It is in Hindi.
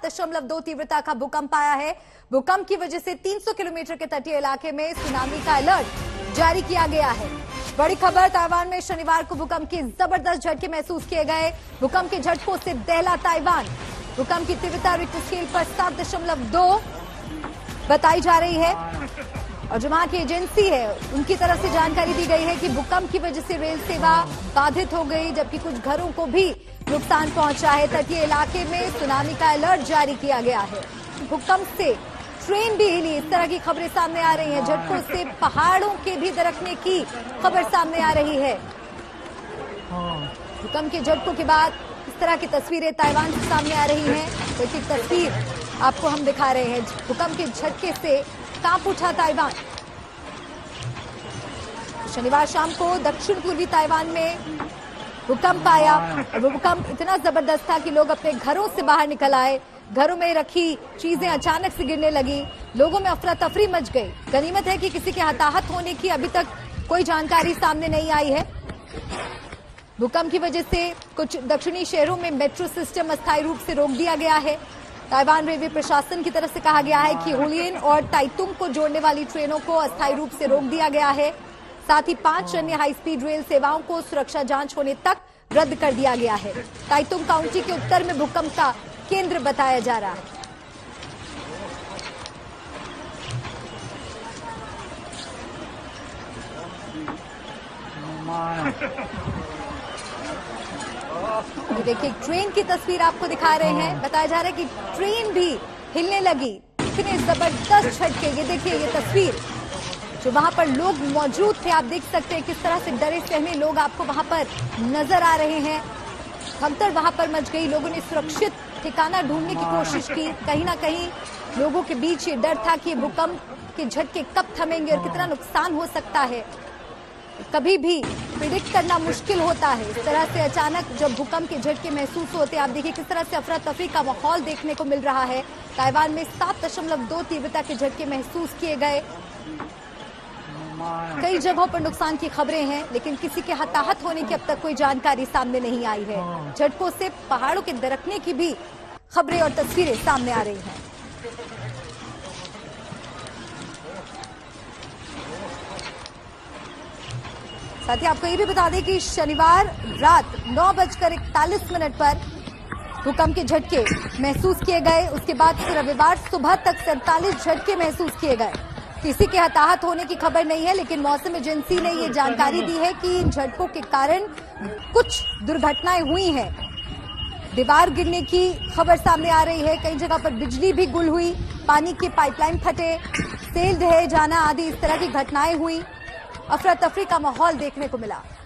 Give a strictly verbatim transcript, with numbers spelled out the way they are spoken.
दशमलव दो तीव्रता का भूकंप आया है। भूकंप की वजह से तीन सौ किलोमीटर के तटीय इलाके में सुनामी का अलर्ट जारी किया गया है। बड़ी खबर, ताइवान में शनिवार को भूकंप के जबरदस्त झटके महसूस किए गए। भूकंप के झटकों से दहला ताइवान। भूकंप की तीव्रता रिक्टर स्केल पर सात दशमलव दो बताई जा रही है और जो वहां की एजेंसी है उनकी तरफ से जानकारी दी गई है कि भूकंप की वजह से रेल सेवा बाधित हो गई, जबकि कुछ घरों को भी नुकसान पहुंचा है। तटीय इलाके में सुनामी का अलर्ट जारी किया गया है। भूकंप से ट्रेन भी हिली, इस तरह की खबरें सामने आ रही हैं। झटकों से पहाड़ों के भी दरकने की खबर सामने आ रही है। भूकंप के झटकों के बाद इस तरह की तस्वीरें ताइवान से सामने आ रही हैं। तो एक तस्वीर आपको हम दिखा रहे हैं। भूकंप के झटके से कांप उठा ताइवान। शनिवार शाम को दक्षिण पूर्वी ताइवान में भूकंप आया और वो भूकंप इतना जबरदस्त था कि लोग अपने घरों से बाहर निकल आए। घरों में रखी चीजें अचानक से गिरने लगी, लोगों में अफरा तफरी मच गई। गनीमत है कि किसी के हताहत होने की अभी तक कोई जानकारी सामने नहीं आई है। भूकंप की वजह से कुछ दक्षिणी शहरों में मेट्रो सिस्टम अस्थायी रूप से रोक दिया गया है। ताइवान रेलवे प्रशासन की तरफ से कहा गया है कि हुलियन और टाइतुंग को जोड़ने वाली ट्रेनों को अस्थायी रूप से रोक दिया गया है। साथ ही पांच अन्य हाई स्पीड रेल सेवाओं को सुरक्षा जांच होने तक रद्द कर दिया गया है। टाइतुंग काउंटी के उत्तर में भूकंप का केंद्र बताया जा रहा है। ये देखिए, ट्रेन की तस्वीर आपको दिखा रहे हैं। बताया जा रहा है कि ट्रेन भी हिलने लगी। इतने जबरदस्त झटके। ये देखिए, ये तस्वीर जो वहां पर लोग मौजूद थे, आप देख सकते हैं किस तरह से डरे सहमे लोग आपको वहां पर नजर आ रहे हैं। भगदड़ वहां पर मच गई। लोगों ने सुरक्षित ठिकाना ढूंढने की कोशिश की। कहीं ना कहीं लोगों के बीच ये डर था कि भूकंप के झटके कब थमेंगे और कितना नुकसान हो सकता है, कभी भी प्रिडिक्ट करना मुश्किल होता है। इस तरह से अचानक जब भूकंप के झटके महसूस होते हैं, आप देखिए किस तरह से अफरा तफरी का माहौल देखने को मिल रहा है। ताइवान में सात दशमलव दो तीव्रता के झटके महसूस किए गए। कई जगहों पर नुकसान की खबरें हैं, लेकिन किसी के हताहत होने की अब तक कोई जानकारी सामने नहीं आई है। झटकों से पहाड़ों के दरकने की भी खबरें और तस्वीरें सामने आ रही हैं। साथ ही आपको ये भी बता दें कि शनिवार रात नौ बजकर इकतालीस मिनट पर भूकंप के झटके महसूस किए गए। उसके बाद रविवार सुबह तक सैंतालीस झटके महसूस किए गए। किसी के हताहत होने की खबर नहीं है, लेकिन मौसम एजेंसी ने ये जानकारी दी है कि इन झटकों के कारण कुछ दुर्घटनाएं हुई हैं। दीवार गिरने की खबर सामने आ रही है। कई जगह पर बिजली भी गुल हुई, पानी के पाइपलाइन फटे, सेल ढह जाना आदि इस तरह की घटनाएं हुई। अफरा तफरी का माहौल देखने को मिला।